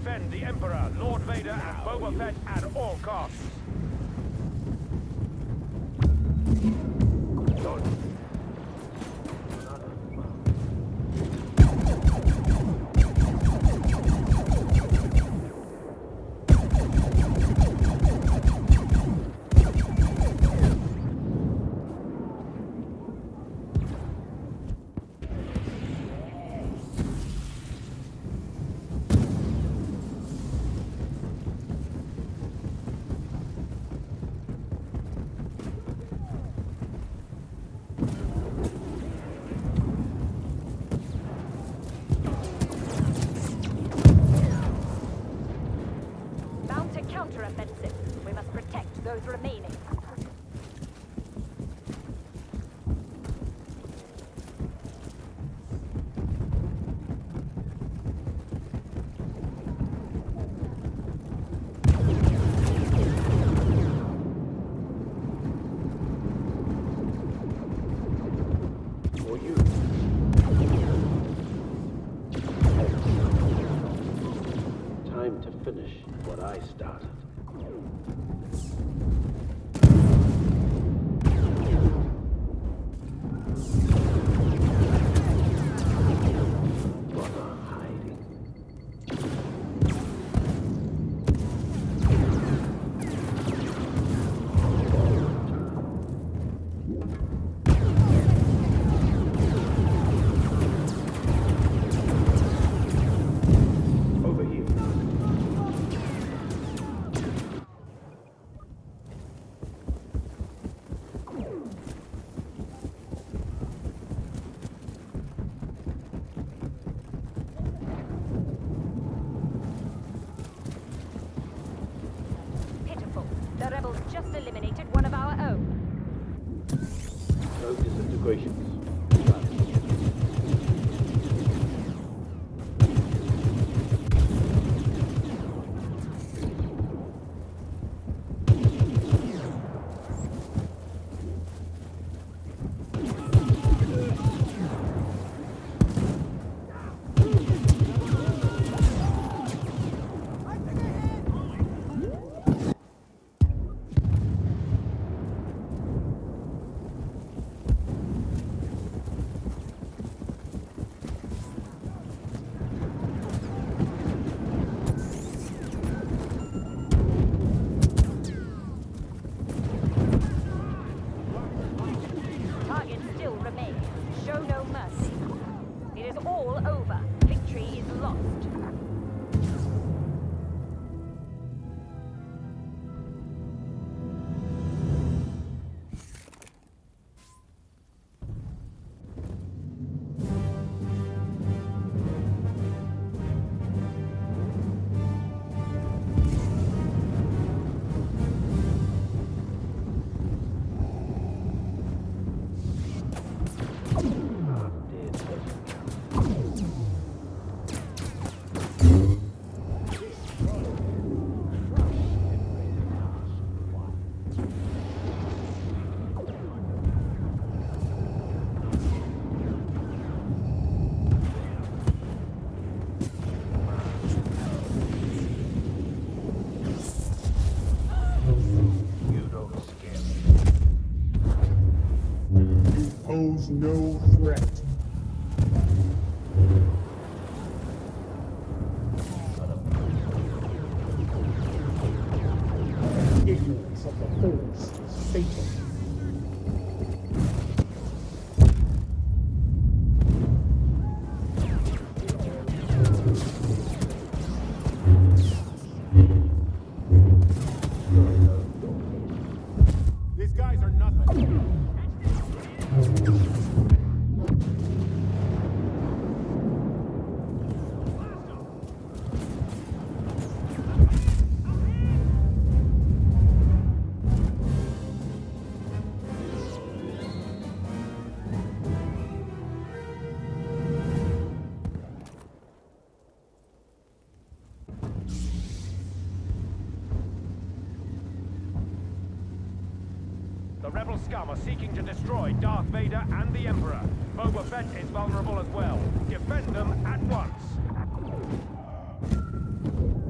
Defend the Emperor, Lord Vader, and Boba Fett at all costs. Counter-offensive. We must protect those remaining. For you. Time to finish what I started. The rebels just eliminated one of our own. No disintegrations. Pose no threat. Ignorance of the Force is fatal. These guys are nothing. The rebel scum are seeking to destroy Darth Vader and the Emperor. Boba Fett is vulnerable as well. Defend them at once.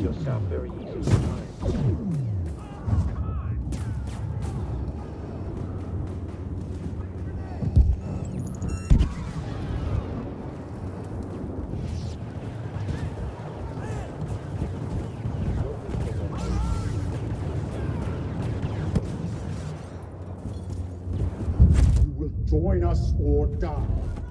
yourself very easy to find. You will join us or die.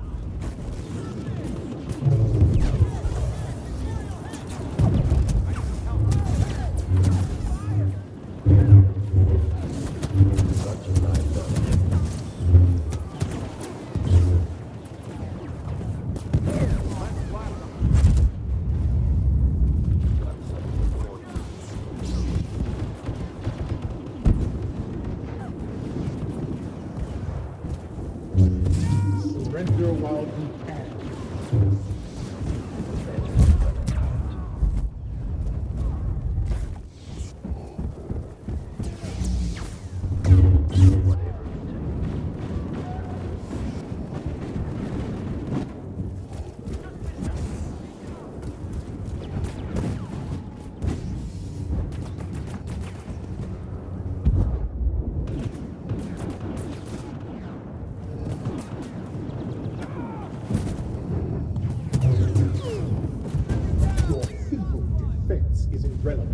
Surrender while you can. Your feeble defense is irrelevant.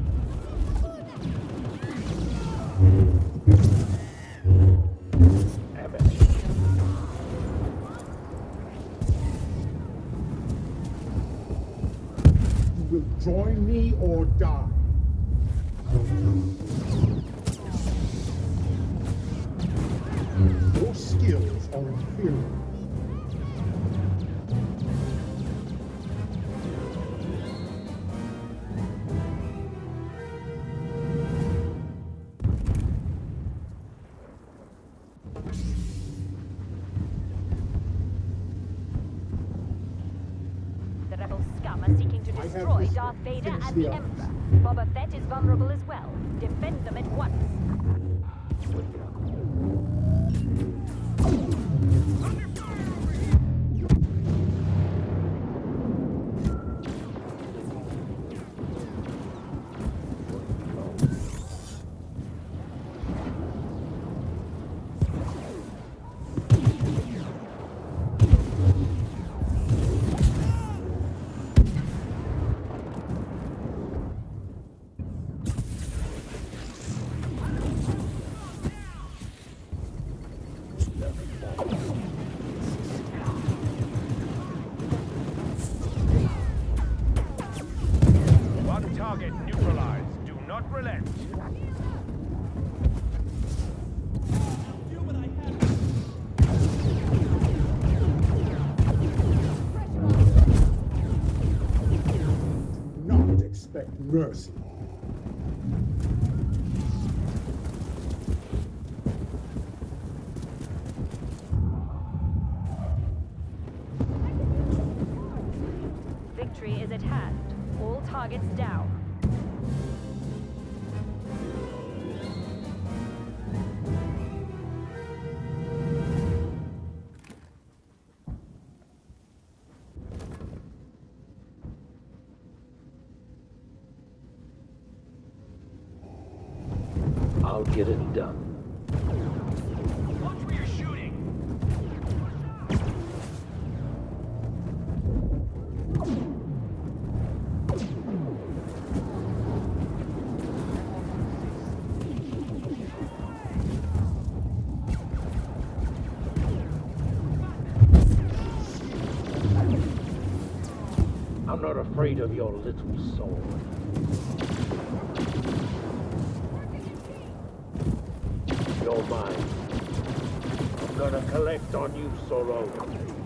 You will join me or die. Your skills are inferior. The rebel scum are seeking to I have destroy this. Darth Vader Finish and the the armies. Emperor. Boba Fett is vulnerable as well. Defend them at once. One target neutralized. Do not relent. Do not expect mercy. Victory is at hand. All targets down. I'll get it done. Watch where you're shooting. I'm not afraid of your little sword. You're mine. I'm gonna collect on you, Solo.